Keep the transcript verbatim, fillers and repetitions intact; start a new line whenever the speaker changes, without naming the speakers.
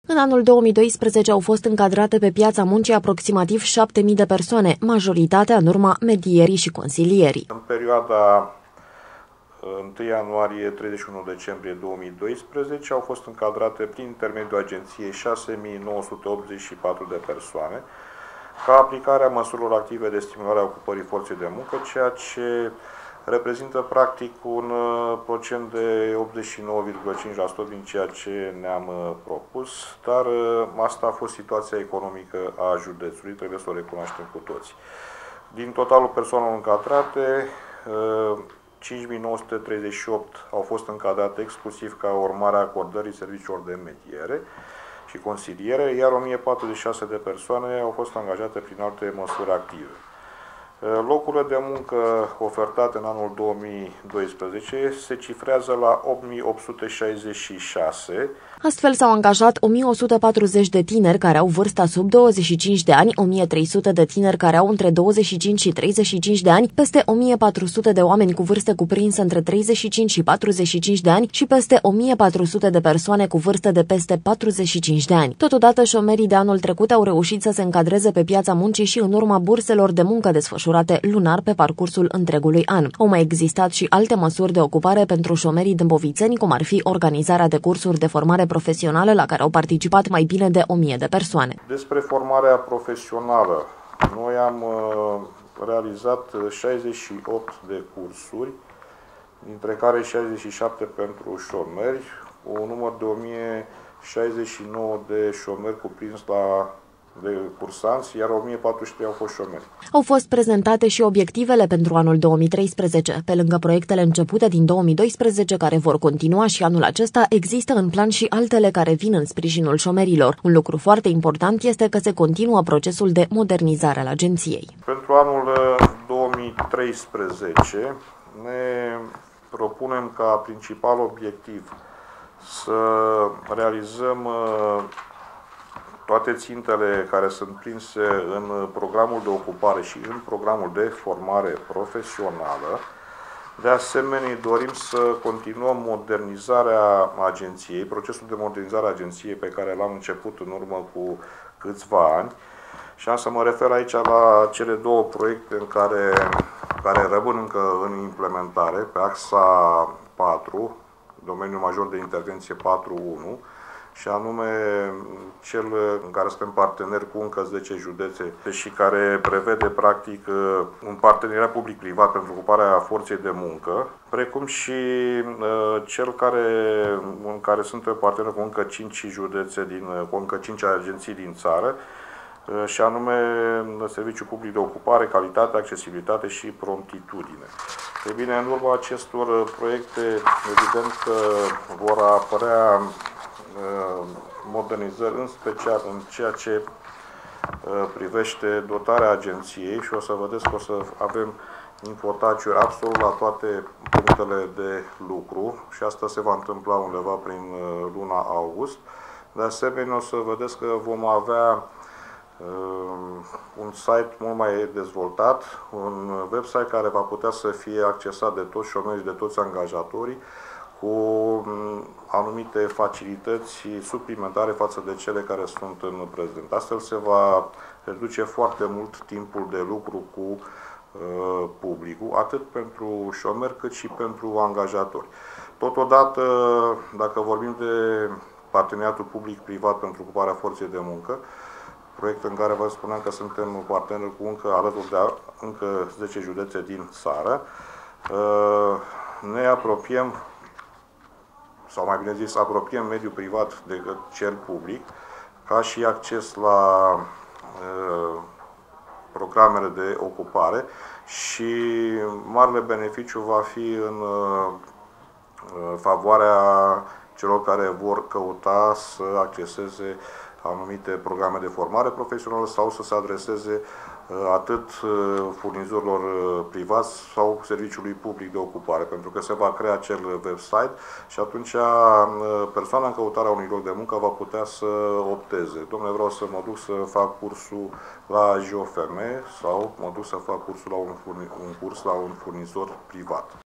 În anul două mii doisprezece au fost încadrate pe piața muncii aproximativ șapte mii de persoane, majoritatea în urma medierii și consilierii.
În perioada întâi ianuarie - treizeci și unu decembrie două mii doisprezece au fost încadrate prin intermediul agenției șase mii nouă sute optzeci și patru de persoane ca aplicare a măsurilor active de stimulare a ocupării forței de muncă, ceea ce reprezintă practic un procent de optzeci și nouă virgulă cinci la sută din ceea ce ne-am propus, dar asta a fost situația economică a județului, trebuie să o recunoaștem cu toții. Din totalul persoanelor încadrate, cinci mii nouă sute treizeci și opt au fost încadrate exclusiv ca urmare a acordării serviciilor de mediere și consiliere, iar o mie patruzeci și șase de persoane au fost angajate prin alte măsuri active. Locurile de muncă ofertate în anul două mii doisprezece se cifrează la opt mii opt sute șaizeci și șase.
Astfel s-au angajat o mie o sută patruzeci de tineri care au vârsta sub douăzeci și cinci de ani, o mie trei sute de tineri care au între douăzeci și cinci și treizeci și cinci de ani, peste o mie patru sute de oameni cu vârste cuprinse între treizeci și cinci și patruzeci și cinci de ani și peste o mie patru sute de persoane cu vârstă de peste patruzeci și cinci de ani. Totodată, șomerii de anul trecut au reușit să se încadreze pe piața muncii și în urma burselor de muncă desfășurate lunar pe parcursul întregului an. Au mai existat și alte măsuri de ocupare pentru șomerii dâmbovițeni, cum ar fi organizarea de cursuri de formare profesională la care au participat mai bine de o mie de persoane.
Despre formarea profesională, noi am realizat șaizeci și opt de cursuri, dintre care șaizeci și șapte pentru șomeri, un număr de o mie șaizeci și nouă de șomeri cuprins la de cursanți, iar o mie patruzeci și trei au fost șomeri.
Au fost prezentate și obiectivele pentru anul două mii treisprezece. Pe lângă proiectele începute din două mii doisprezece, care vor continua și anul acesta, există în plan și altele care vin în sprijinul șomerilor. Un lucru foarte important este că se continuă procesul de modernizare al agenției.
Pentru anul două mii treisprezece ne propunem ca principal obiectiv să realizăm toate țintele care sunt prinse în programul de ocupare și în programul de formare profesională. De asemenea, dorim să continuăm modernizarea agenției, procesul de modernizare a agenției pe care l-am început în urmă cu câțiva ani. Și am să mă refer aici la cele două proiecte în care, care rămân încă în implementare, pe axa patru, domeniul major de intervenție patru unu, și anume cel în care suntem parteneri cu încă zece județe și care prevede practic un parteneriat public-privat pentru ocuparea forței de muncă, precum și cel care, în care suntem parteneri cu încă cinci județe, din, cu încă cinci agenții din țară, și anume Serviciul Public de Ocupare, Calitate, Accesibilitate și Promptitudine. E bine, în urma acestor proiecte, evident că vor apărea modernizări, în special în ceea ce privește dotarea agenției, și o să vedeți că o să avem infotaciuri absolut la toate punctele de lucru și asta se va întâmpla undeva prin luna august. De asemenea, o să vedeți că vom avea un site mult mai dezvoltat, un website care va putea să fie accesat de toți șomerii, de toți angajatorii, cu anumite facilități suplimentare față de cele care sunt în prezent. Astfel se va reduce foarte mult timpul de lucru cu uh, publicul, atât pentru șomeri cât și pentru angajatori. Totodată, dacă vorbim de parteneriatul public-privat pentru ocuparea forței de muncă, proiect în care vă spuneam că suntem parteneri cu încă alături de încă zece județe din țară, uh, ne apropiem, sau mai bine zis, apropiem mediul privat de cel public, ca și acces la uh, programele de ocupare, și marele beneficiu va fi în uh, favoarea celor care vor căuta să acceseze anumite programe de formare profesională sau să se adreseze atât furnizorilor privați sau serviciului public de ocupare, pentru că se va crea acel website și atunci persoana în căutarea unui loc de muncă va putea să opteze. Dom'le, vreau să mă duc să fac cursul la J O F M sau mă duc să fac cursul la un, un curs la un furnizor privat.